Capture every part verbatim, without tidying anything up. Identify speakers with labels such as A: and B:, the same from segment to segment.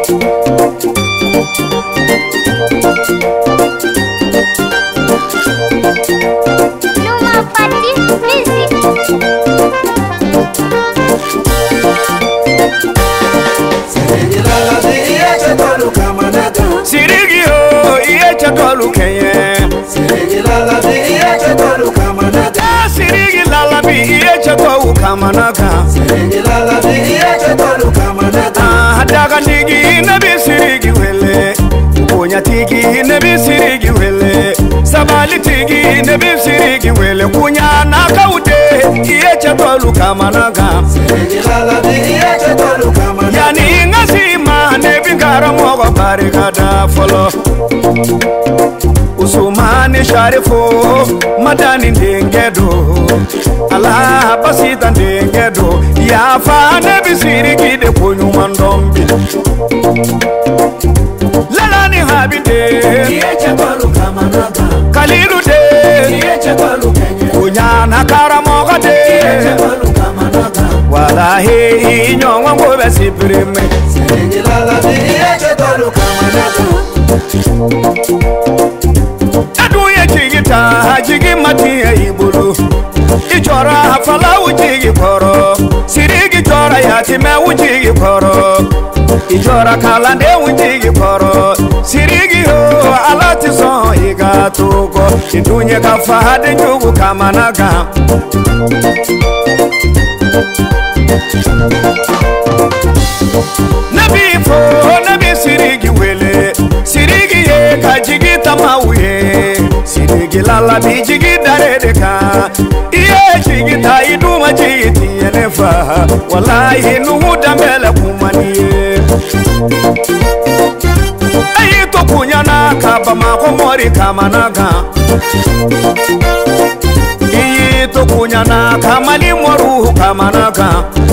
A: Sirigi ho iye chatolu kenye. Sirigi lala bi iye chatolu kamanaga. Sirigi lala bi iye chatolu kamanaga. Sirigi lala bi iye chatolu kamanaga. Hadaga tigi nabi sirigi wele. Konya tigi nabi sirigi wele. Sabali tigi nabi sirigi wele. Kunya nakaude iye chatolu kamanaga. Sirigi lala bi iye chatolu kamanaga. Yani ngasima nebi ngaramogo barikada follow. Usumani Sharifo madani ndengedo ala basita ndengedo ya fa nebi sirigi de ponyu mandombi lalani habide yeche tolu kamanaga kaliru de yeche tolu kenye kunyana karamoga de yeche tolu kamanaga wallahi nyonwa ngobe siprime sirigi lala de yeche tolu kamanaga Jigi mati ya ibulu Ijora hafala ujigi koro Sirigi jora yatime ujigi koro Ijora kalande ujigi koro Sirigi ho alati son iga tugo Indunye kafahade njugu kamanaga Nabi fo nabi sirigi wele Sirigi ye kajigi tamauye Sirigi lala bi jigi dare deka iye jigi ta iduma jiti yenefa wallahi nuhu damela kumaniye ayi to kunyana kaba makomori kamanaga iye to kunyana kamali moru kamanaga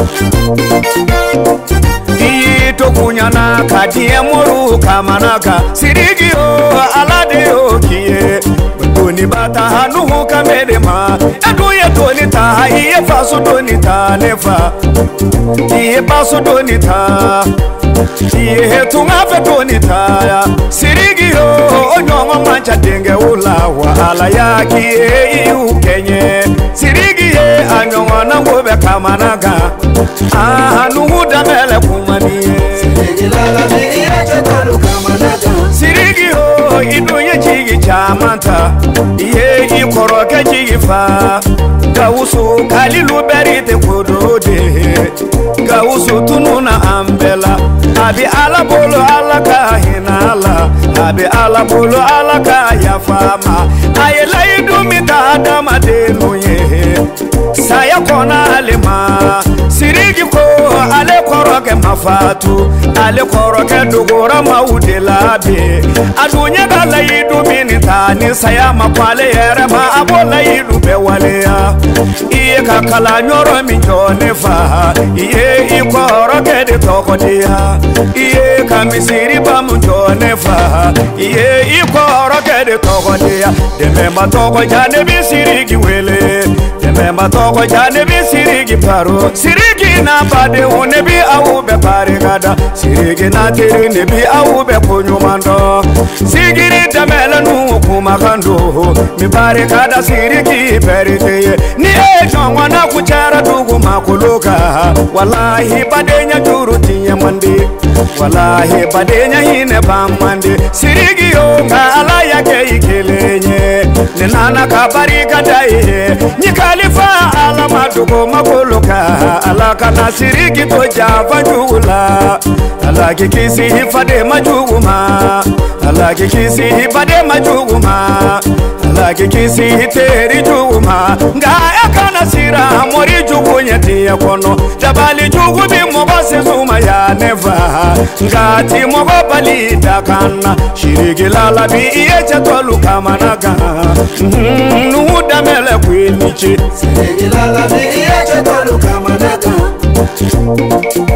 A: iye to kunyana kadie moru kamanaga Sirigi o alade o kiye Doni bata hanu kamedema Eduye doni ta iye faso doni ta nefa Iye baso doni ta Iye hetunga fe doni ta Sirigi ho onyongo mancha denge ulawa Ala yaki e iu kenye Sirigi he anyongo nangobe kamanaga Hanu huda mele kumaniye Sirigi lala ni iye chetolu kamanaga Sirigi ho iduye chigi chamanta Iye ikoroke jigifa Gausu kalilu berite kudode Gausu tununa ambela Abi ala bolo ala kahinala Abi ala bolo ala kayafama Ayela idumita adama denuye Saya kona alema Sirigi ko ale koroke mafatu Ale koroke dugura maudelabe Adunya gala idumini tani saya makwale yerema abola idube walea Iye kakala nyoro minjonefa Iye ikoroke de tokodia Iye kamisiri bamujonefa Iye ikoroke de tokodia Dememba toko jane bisirigi wele Dememba toko jane bisirigi paro Sirigi na bade unebi au be parigada Sirigi na tiri nebi au be kunyumando Sigiri damela nu kumakando Mi parigada sirigi periteye Ni ejo wana kuchara dugu makuluka Wallahi badenya juruti mandi Wallahi badenya hine bamandi Sirigi yonga ala yake ikilenye Nenana kabarigada ye Nyikalifa ala madugu makuluka Ala kana sirigi to java jula Ala kikisi hifade majuguma Ala kikisi hifade majuguma Ala kikisi hiteri juguma Nga ekana sira mori jugu nyeti ya kono Jabali jugu bi mobase zuma ya neva Nga ti mogo bali dakana Shirigi lala bi iye chatolu kamanaga Nuhuda mele kwinichi Sirigi lala bi iye chatolu kamanaga